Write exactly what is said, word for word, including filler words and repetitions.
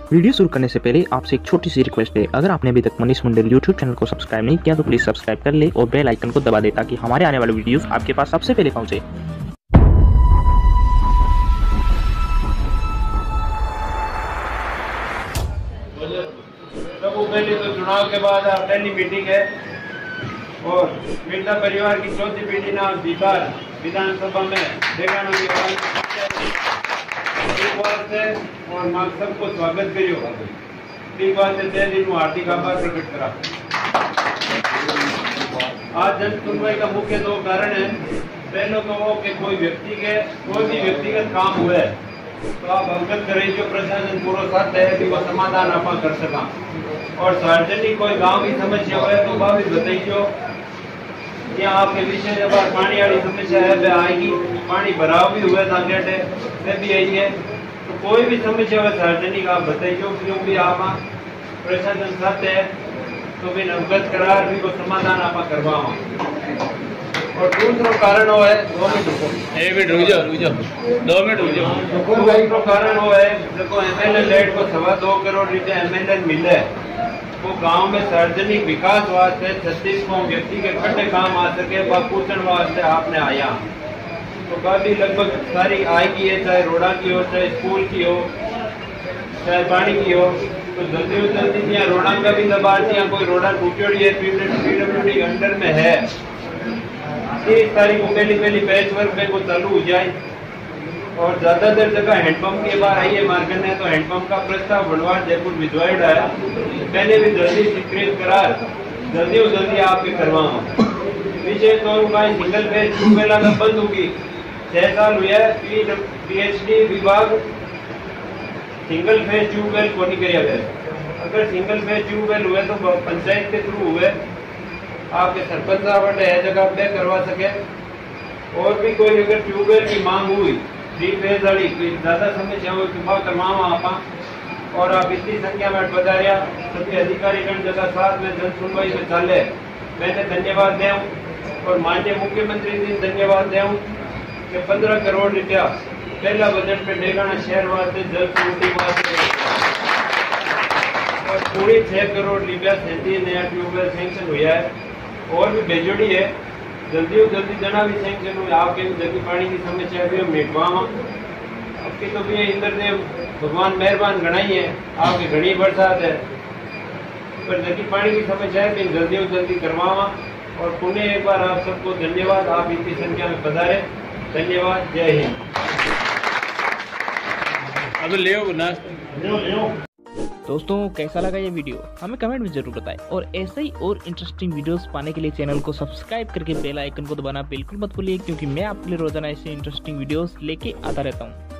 Video शुरू करने से पहले आपसे एक छोटी सी रिक्वेस्ट है, अगर आपने अभी तक मनीष मंडल यूट्यूब चैनल को सब्सक्राइब नहीं किया तो प्लीज सब्सक्राइब कर ले और बेल आइकन को दबा दे ताकि हमारे आने वाले वीडियोस आपके पास सबसे पहले पहुंचे। पहले तो चुनाव के बाद पहली मीटिंग है और मिर्जा परिवार की चौथी पीढ़ी ना बिहार विधानसभा में देखाना और मां सबको स्वागत करियो। ठीक बात है, तय दिन हार्दिक आभार प्रकट करा। आज जन सुनवाई का मुख्य दो कारण है। पहले तो वो कि कोई व्यक्ति के कोई भी व्यक्तिगत काम हुए तो आप अवगत करें जो प्रशासन पूरा साथ है कि वो समाधान आप कर सका, और सार्वजनिक कोई गांव की समस्या हुए तो वह भी बताइए। यहाँ आपके विषय जब पानी वाली समस्या है वह आएगी, पानी भराव भी हुए ताकि वह भी आई है। तो कोई भी समस्या हुए सार्वजनिक आप बताइए, क्योंकि आप प्रशासन साथ है तो भी अवगत करार भी को समाधान आप करवाओ। और दूसरा कारण वो है दो मिनट एक मिनट रुक जाओ रुक जाओ दो मिनट रुक जाओ दूसरा कारण वो है देखो एमएलए लेट को सवा दो करोड़ रुपये एमएलए मिले वो गांव में सार्वजनिक विकास वास्ते छत्तीस को व्यक्ति के इकट्ठे काम आ सके पूछण वास्ते आपने आया। तो काफी लगभग सारी आएगी है, चाहे रोड़ा की हो, चाहे स्कूल की हो, चाहे पानी की हो। तो जल्दी जल्दी यहाँ रोड़ा का भी दबा दिया, कोई रोड़ा टूटी है पीडब्ल्यूडी अंडर में है। तीस तारीख को पहली पहली पैच वर्क में को चालू हो जाए और ज्यादातर जगह हैंडपंप की बार आई है मार्केट है तो हैंडपंप का प्रस्ताव बनवार जयपुर विधवाइड आया। मैंने भी जल्दी स्वीकृत करार जल्दी और जल्दी आपके करवाओ। विषय तो उनका सिंगल फेज ट्यूबवेल का बंद होगी, छह साल हुआ पीएचडी विभाग सिंगल फेज ट्यूबवेल को नहीं किया गया। अगर सिंगल फेज ट्यूबवेल हुए तो पंचायत के थ्रू हुए आपके सरपंच साहब है जगह पे करवा सके। और भी कोई अगर ट्यूबवेल की मांग हुई थ्री फेज वाली ज्यादा समस्या हो तो करवाओ आप। और आप इतनी संख्या में बता रहा सभी अधिकारी गण जगह साथ में जन सुनवाई में चाले मैंने धन्यवाद दें और माननीय मुख्यमंत्री जी धन्यवाद दें कि पंद्रह करोड़ रुपया पहला बजट पे डेगाना शहर वास्ते जल पूर्ति वास्ते और पूरी छह करोड़ रुपया सैंतीस नया ट्यूबवेल सेंक्शन हुआ है और भी बेजोड़ी है। जल्दी और जल्दी जना भी सेंक्शन हुए आपके जल्दी पानी की समस्या भी मिटवा आपकी तो भी इंद्रदेव भगवान मेहरबान गणाई है, आपकी घनी बरसात है पर जल्दी पानी की समस्या है भी जल्दी और जल्दी करवावा। और पुनः एक बार आप सबको धन्यवाद, आप इतनी संख्या में पधारे, धन्यवाद, जय हिंद। अब ले ना दोस्तों कैसा लगा ये वीडियो हमें कमेंट में जरूर बताएं और ऐसे ही और इंटरेस्टिंग वीडियोस पाने के लिए चैनल को सब्सक्राइब करके बेल आइकन को दबाना बिल्कुल मत भूलिए, क्योंकि मैं आपके लिए रोजाना ऐसे इंटरेस्टिंग वीडियोस लेके आता रहता हूँ।